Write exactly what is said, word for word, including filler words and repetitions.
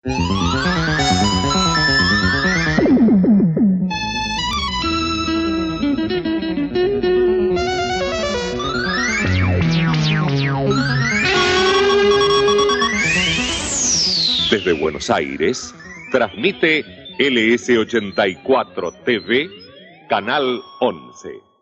Desde Buenos Aires, transmite L S ochenta y cuatro T V, Canal Once.